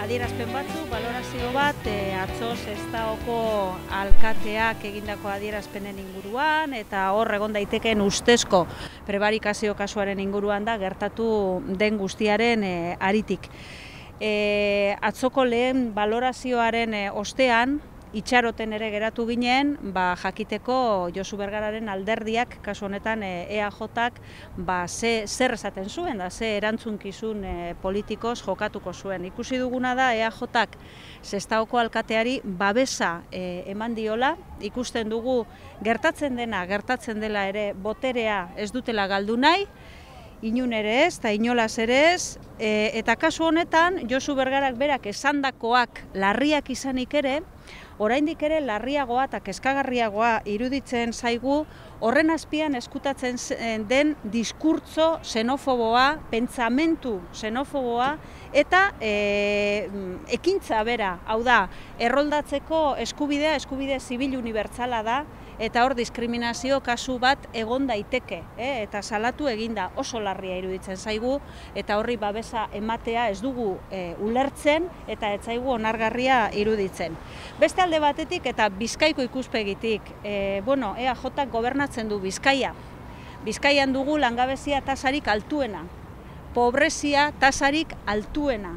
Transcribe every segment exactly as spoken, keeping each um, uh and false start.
adierazpen batzuk, balorazio bat, e, atzo Sestaoko alkateak egindako adierazpenen inguruan, eta hor egon daitekeen ustezko prebarikazio kasuaren inguruan da gertatu den guztiaren e, aritik. E, atzoko lehen balorazioaren e, ostean, itxaroten ere geratu ginen, ba, jakiteko Josu Bergararen alderdiak, kasu honetan e, E A Jak, ba, ze, zer esaten zuen, da, ze erantzunkizun e, politikoz jokatuko zuen. Ikusi duguna da E A Jak Sestaoko alkateari babesa e, eman diola, ikusten dugu gertatzen dena, gertatzen dela ere boterea ez dutela galdu nahi, inun ere ez, eta inolaz ere ez, e, eta kasu honetan Josu Bergarak berak esandakoak larriak izanik ere, oraindik ere larriagoa eta kezkagarriagoa iruditzen zaigu horren azpian eskutatzen den diskurtso xenofoboa, pentsamentu xenofoboa eta e, ekintza bera, hau da, erroldatzeko eskubidea, eskubide zibil unibertsala da, eta hor diskriminazio kasu bat egon daiteke, eh? Eta salatu eginda oso larria iruditzen zaigu, eta horri babesa ematea ez dugu e, ulertzen, eta ez zaigu onargarria iruditzen. Beste alde batetik eta Bizkaiko ikuspegitik, e, bueno, E A Jak gobernatzen du Bizkaia. Bizkaian dugu langabezia tasarik altuena, pobrezia tasarik altuena,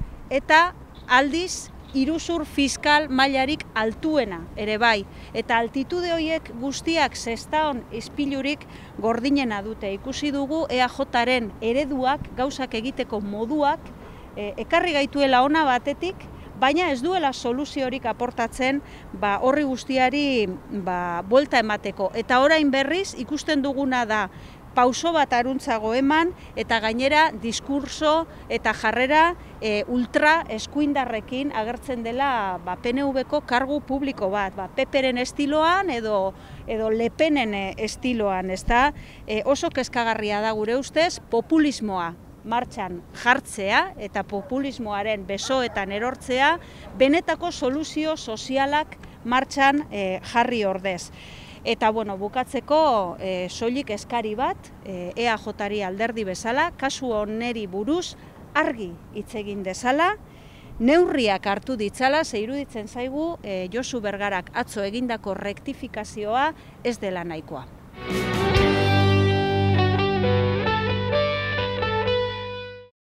eta aldiz iruzur fiskal mailarik altuena ere bai, eta altitude horiek guztiak Sestaon ispilurik gordinena dute. Ikusi dugu E A Jaren ereduak, gauzak egiteko moduak, e, ekarri gaituela ona batetik, baina ez duela soluziorik aportatzen ba, horri guztiari ba, buelta emateko. Eta orain berriz ikusten duguna da pauso bat aruntzago eman, eta gainera diskurso eta jarrera e, ultra eskuindarrekin agertzen dela ba, P N V-ko kargu publiko bat, ba, P P-ren estiloan edo, edo Le Penen estiloan, ezta? E, oso kezkagarria da gure ustez populismoa martxan jartzea eta populismoaren besoetan erortzea benetako soluzio sozialak martxan e, jarri ordez. Eta bueno, bukatzeko e, soilik eskari bat, e, E A Jari alderdi bezala, kasu honeri buruz argi hitz egin dezala, neurriak hartu ditzala, ze iruditzen zaigu e, Josu Bergarak atzo egindako rektifikazioa ez dela nahikoa.